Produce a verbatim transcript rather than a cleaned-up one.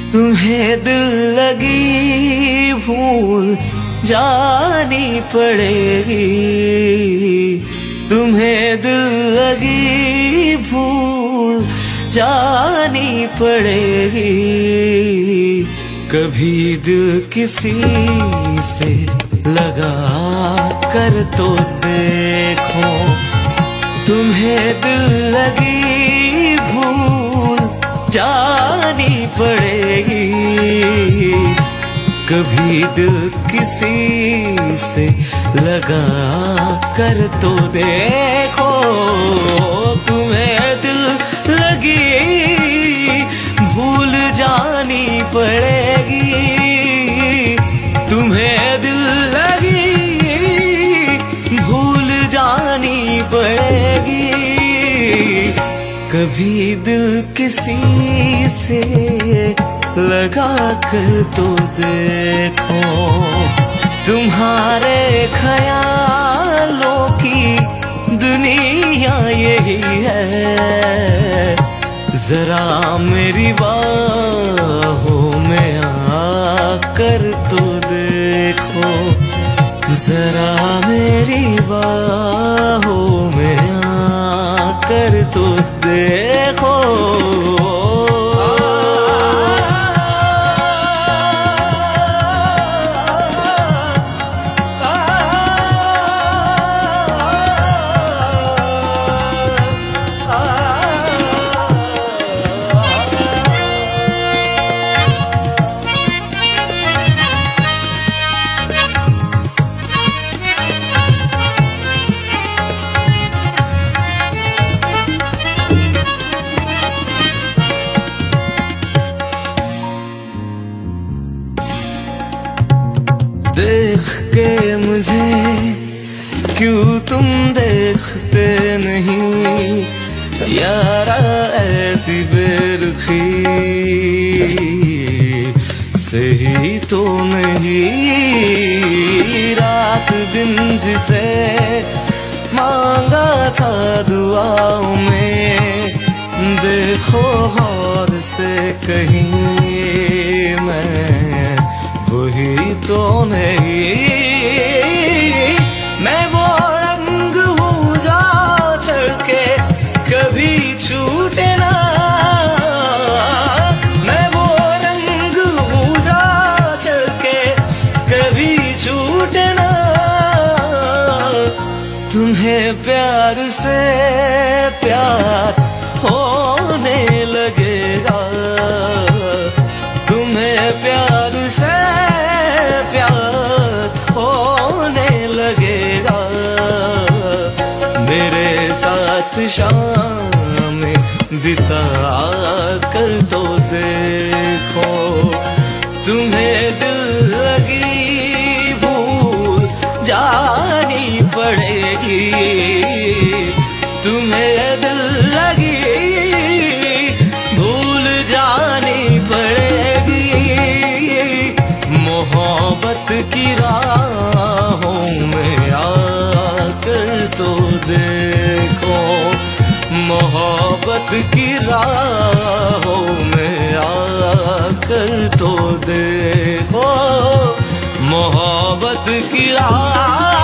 तुम्हें दिल लगी भूल जानी पड़ेगी, तुम्हें दिल लगी भूल जानी पड़ेगी। कभी दिल किसी से लगा कर तो देखो, तुम्हें दिल लगी भूल जानी पड़ेगी। कभी दिल किसी से लगा कर तो देखो, तुम्हें दिल लगी भूल जानी पड़ेगी। तुम्हें दिल लगी भूल जानी पड़ेगी। कभी दिल किसी से लगा कर तो देखो, तुम्हारे ख्यालों की दुनिया यही है। जरा मेरी बाहों में आकर तो देखो, जरा मेरी बाहों में आकर तो देखो। देख के मुझे क्यों तुम देखते नहीं, यारा ऐसी बेरुखी सही तो नहीं। रात दिन जिसे मांगा था दुआओं में, देखो गौर से कहीं मैं वही तो नहीं। मैं वो रंग हूँ जा चढ़ के कभी छूटे ना, मैं वो रंग हूँ जा चढ़ के कभी छूटे ना। तुम्हें प्यार से प्यार होने लगेगा, तुम्हें प्यार से प्यार होने लगेगा। मेरे साथ शाम बिता कर तो देखो, तुम्हें दिल लगी भूल जानी पड़ेगी। तुम्हें दिल लगी भूल जानी पड़ेगी। मोहब्बत की राहों में आकर तो देखो, मोहब्बत की राहों में आकर तो देखो, मोहब्बत की राह